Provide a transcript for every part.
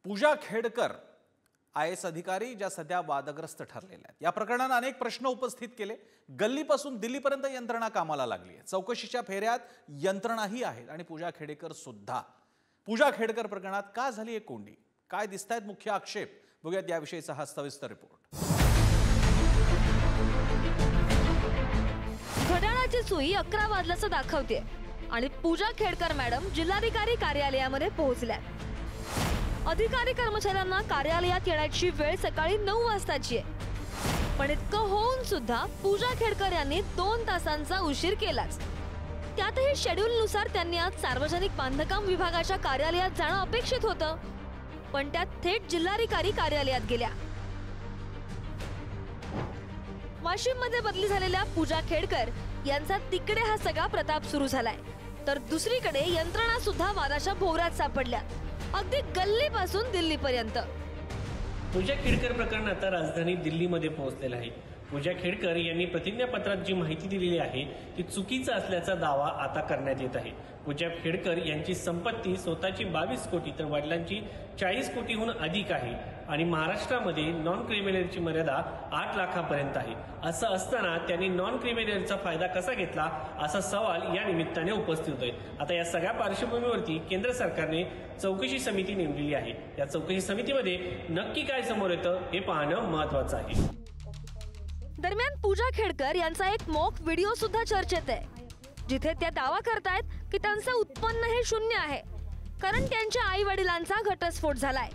पूजा Khedkar IAS अधिकारी ज्या सध्या वादग्रस्त ठरलेल्या आहेत। या प्रकरणाने अनेक प्रश्न उपस्थित केले। गल्लीपासून दिल्लीपर्यंत यंत्रणा कामाला लागली आहे। चौकशीच्या फेऱ्यात यंत्रणाही आहेत आणि पूजा खेडकर सुद्धा। पूजा खेडकर प्रकरणात का झाली एक कोंडी, काय दिसतायत मुख्य आक्षेप, बघूयात याविषयीचा हा सविस्तर रिपोर्ट। घड्याळाची सुई 11 वाजल्याचं दाखवते आणि पूजा खेडकर मॅडम जिल्हाधिकारी कार्यालयामध्ये पोहोचल्या। अधिकारी कर्मचाऱ्यांना कार्यालयात येण्याची वेळ सकाळी 9 वाजताची आहे, पण इतकं होऊन सुद्धा पूजा खेडकर यांनी 2 तासांचा उशीर केलाच। त्यातही शेड्यूलनुसार त्यांनी आज सार्वजनिक बांधकाम विभागाच्या कार्यालयात जाणं अपेक्षित होतं, पण त्या थेट जिल्हाधिकारी कार्यालयात गेल्या। वाशिममध्ये बदली झालेल्या पूजा खेडकर यांचा तिकडे हा सगळा प्रताप सुरू झालाय, तर दुसरीकडे यंत्रणा सुद्धा वादाच्या भोवऱ्यात सापडल्या, अगदी गल्लीपासून दिल्लीपर्यंत। पूजा खेडकर प्रकरण आता राजधानी दिल्लीमध्ये पोहोचलेलं आहे। पूजा खेडकर यांनी प्रतिज्ञापत्रात जी माहिती दिलेली आहे ती चुकीचा असल्याचा दावा आता करण्यात येत आहे। पूजा खेडकर यांची संपत्ती स्वतःची 22 कोटी तर वडिलांची 40 कोटीहून अधिक आहे आणि महाराष्ट्रामध्ये नॉन क्रिमिनलची मर्यादा 8 लाखापर्यंत आहे। असं असताना त्यांनी नॉन क्रिमिनलचा फायदा कसा घेतला असा सवाल या निमित्ताने उपस्थित होतोय। आता या सगळ्या पार्श्वभूमीवरती केंद्र सरकारने चौकशी समिती नेमलेली आहे। या चौकशी समितीमध्ये नक्की काय समोर येतं हे पाहणं महत्त्वाचं आहे। दरम्यान पूजा खेडकर यांचा एक मॉक व्हिडिओ सुद्धा चर्चेत आहे, जिथे त्या दावा करतायत की त्यांचं उत्पन्न हे 0 आहे, कारण त्यांच्या आई वडिलांचा घटस्फोट झालाय।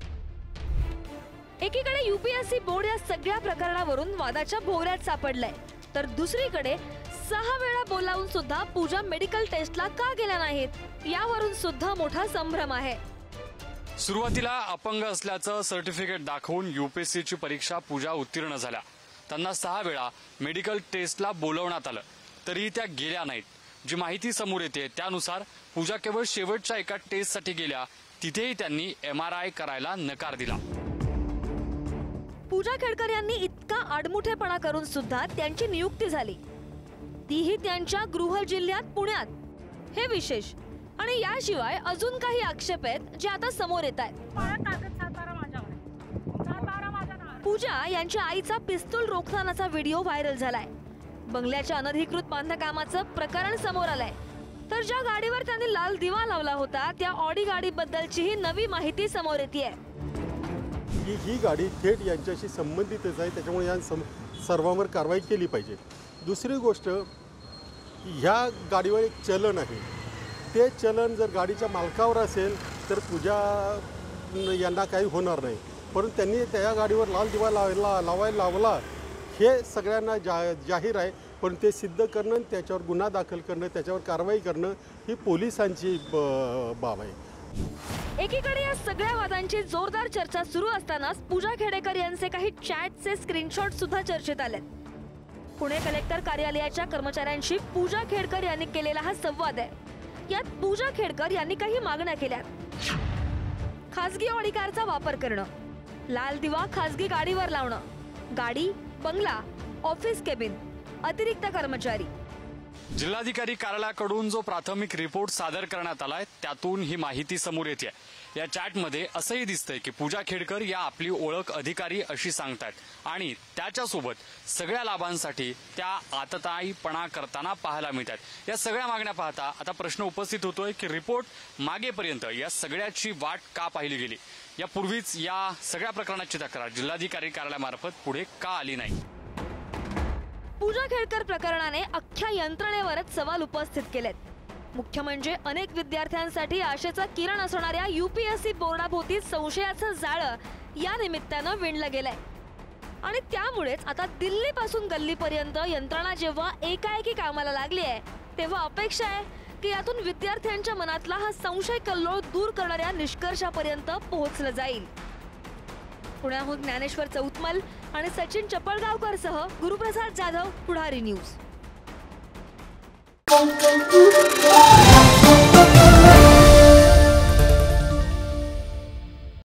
एकीकडे UPSC बोर्ड या सगळ्या प्रकरणावरून वादाच्या भोवऱ्यात सापडलंय, तर दुसरीकडे 6 वेळा बोलावून सुद्धा पूजा मेडिकल टेस्टला का गेल्या नाहीत यावरून सुद्धा मोठा संभ्रम आहे। सुरुवातीला अपंग असल्याचं सर्टिफिकेट दाखवून UPSCची परीक्षा पूजा उत्तीर्ण झाल्या। त्यांना 6 वेळा मेडिकल टेस्टला बोलवण्यात आलं, तरीही त्या गेल्या नाहीत। जी माहिती समोर येते त्यानुसार पूजा केवळ शेवटच्या एका टेस्टसाठी गेल्या, तिथेही त्यांनी MRI करायला नकार दिला। पूजा खेडकर यांनी इतका आडमुठेपणा करून सुद्धा त्यांची नियुक्ती झाली, तीही त्यांच्या गृह जिल्ह्यात पुण्यात। हे विशेष, आणि याशिवाय अजून काही आक्षेप आहेत जे आता समोर येत आहेत। पूजा यांच्या आईचा पिस्तूल रोखतानाचा व्हिडिओ व्हायरल झालाय। बंगल्याच्या अनधिकृत बांधकामाचं प्रकरण समोर आलंय, तर ज्या गाडीवर त्यांनी लाल दिवा लावला होता त्या ऑडी गाडीबद्दलचीही नवी माहिती समोर येतेय। ही गाडी थेट यांच्याशी संबंधितच आहे, त्याच्यामुळे या सर्वांवर कारवाई केली पाहिजे। दुसरी गोष्ट, ह्या गाडीवर एक चलन आहे, ते चलन जर गाडीच्या मालकावर असेल तर पूजा यांना काही होणार नाही, परंतु त्यांनी त्या गाडीवर लाल दिवा लावायला लावला हे सगळ्यांना जाहीर आहे, पण ते सिद्ध करणं, त्याच्यावर गुन्हा दाखल करणं, त्याच्यावर कारवाई करणं ही पोलिसांची बाब आहे। एकीकडे या सगळ्या वादांची जोरदार चर्चा सुरू असतानाच पूजा खेडकर यांचे काही चॅटचे स्क्रीनशॉट सुद्धा चर्चेत आलेत। पुणे कलेक्टर कार्यालयाच्या कर्मचाऱ्यांशी पूजा खेडकर यांनी केलेला हा संवाद आहे। यात पूजा खेडकर यांनी काही मागण्या केल्यात। खासगी ऑडी कारचा वापर करणं, लाल दिवा खासगी गाडीवर लावणं, गाडी, बंगला, ऑफिस केबिन, अतिरिक्त कर्मचारी। जिल्हाधिकारी कार्यालयाकडून जो प्राथमिक रिपोर्ट सादर करण्यात आलाय त्यातून ही माहिती समोर येते। या चॅटमध्ये असंही दिसतंय की पूजा खेडकर या आपली ओळख अधिकारी अशी सांगतायत आणि त्याच्यासोबत सगळ्या लाभांसाठी त्या आतताईपणा करताना पाहायला मिळतात। या सगळ्या मागण्या पाहता आता प्रश्न उपस्थित होतोय की रिपोर्ट मागेपर्यंत या सगळ्याची वाट का पाहिली गेली? यापूर्वीच या सगळ्या प्रकरणाची तक्रार जिल्हाधिकारी कार्यालयामार्फत पुढे का आली नाही? पूजा खेडकर प्रकरणाने अख्ख्या यंत्रणेवरच सवाल उपस्थित केलेत। मुख्य म्हणजे अनेक विद्यार्थ्यांसाठी आशेचा किरण असणाऱ्या UPSC बोर्डाभोवती संशयाचं जाळं या निमित्तानं विणलं गेलंय, आणि त्यामुळेच आता दिल्लीपासून गल्लीपर्यंत यंत्रणा जेव्हा एकाएकी कामाला लागली आहे, तेव्हा अपेक्षा आहे की यातून विद्यार्थ्यांच्या मनातला हा संशय कल्लोळ दूर करणाऱ्या निष्कर्षापर्यंत पोहोचलं जाईल। पुण्याहून ज्ञानेश्वर चौतमल आणि सचिन चपळगावकरसह गुरुप्रसाद जाधव, पुढारी न्यूज।